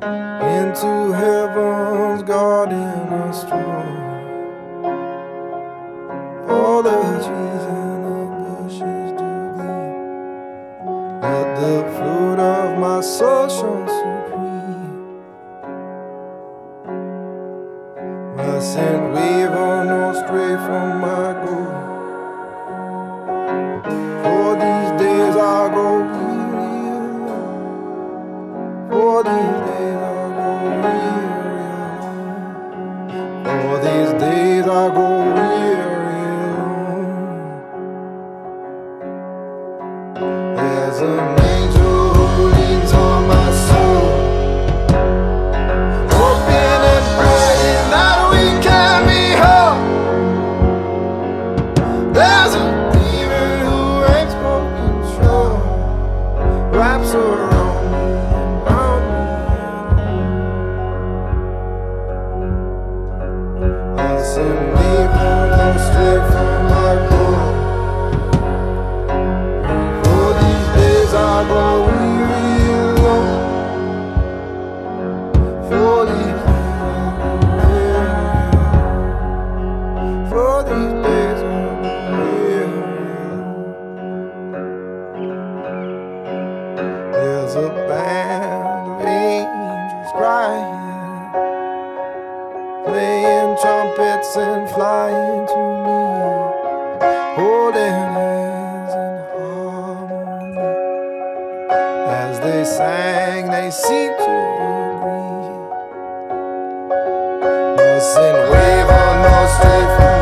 into heaven's garden of stroll. All the trees and the bushes do gleam. Let the fruit of my soul shone supreme. Mustn't waver nor stray from my goal. For these days I go weary alone. For these days I go weary alone. For these days I go weary alone. There's an angel who leans on my soul, hoping and praying that we can be whole. There's a demon who ain't for control, wraps around me, around me. Listen, people don't stray from my goal. For these days I go weary alone. For these days I go weary alone. For these days I go weary alone. There's a band of angels crying, playing trumpets and flying to me, holding hands in harmony. As they sang, they seemed to agree. Mustn't waver nor stray from